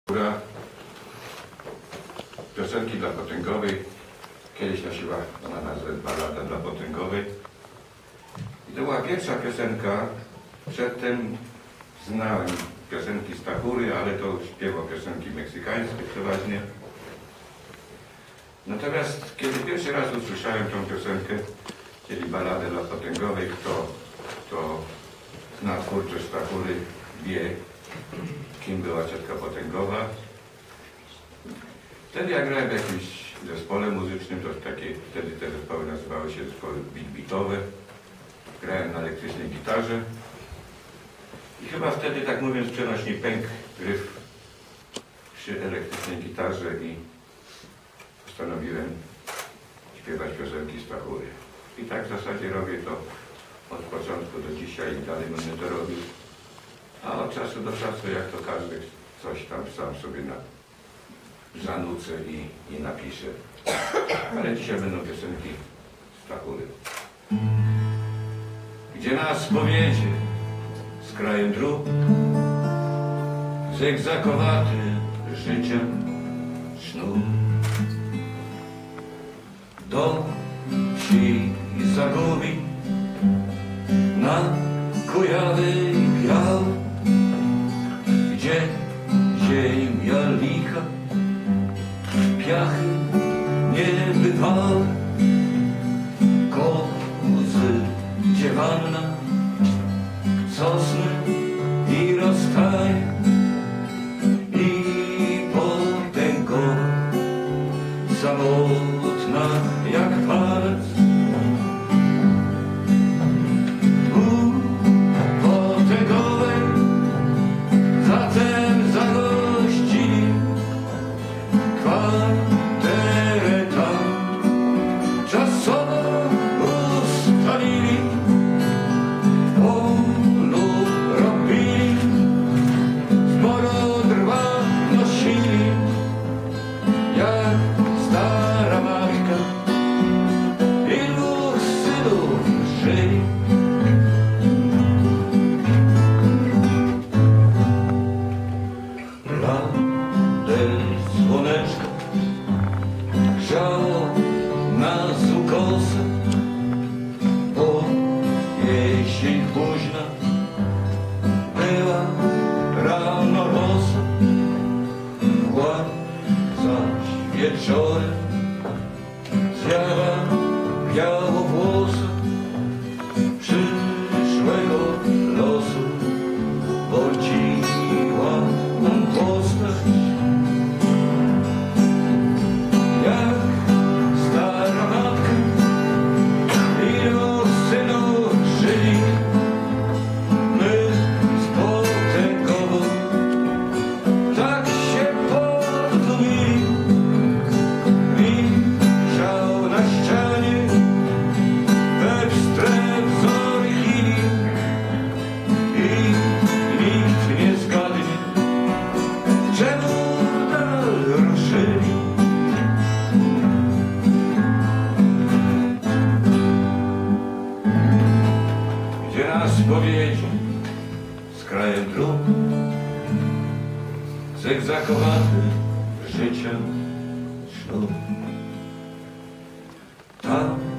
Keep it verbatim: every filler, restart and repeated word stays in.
która piosenki dla potęgowej, kiedyś nosiła ona nazwę Balada dla potęgowej. I to była pierwsza piosenka. Przedtem znałem piosenki Stachury, ale to śpiewał piosenki meksykańskie przeważnie. Natomiast kiedy pierwszy raz usłyszałem tą piosenkę, czyli Baladę dla potęgowej, kto, kto zna twórczość Stachury, wie, kim była ciotka Potęgowa. Wtedy ja grałem w jakimś zespole muzycznym, to takie, wtedy te zespoły nazywały się zespoły beat-beatowe. Grałem na elektrycznej gitarze i chyba wtedy, tak mówiąc przenośnie, pękł gryf przy elektrycznej gitarze i postanowiłem śpiewać piosenki Stachury. I tak w zasadzie robię to od początku do dzisiaj i dalej będę to robił. A od czasu do czasu, jak to każdy, coś tam sam sobie na, zanucę i, i napiszę. Ale dzisiaj będą piosenki Stachury. Gdzie nas powiedzie z krajem dróg, zegzakowaty życia sznur. Do wsi zagubi na Kujawy biał, gdzie ziemia licha, piachy nie bywały, kozy, dziewanna, sosny i rozstaje i potęgowa, samotna jak palec. Jesień późna była rano rosa, mgła zaś wieczorem zjadła białowłosa przyszłego losu, bądźiła on postać jak stara matka. Ilu synów żyli, my z Potęgową tak się podumili. Wisiał na ścianie we wstręt wzór chwili i nikt nie zgadnie, czemu nadal ruszyli. Gdzie nas powiedzie z krajem dróg, zegzakowaty życia sznur. Tam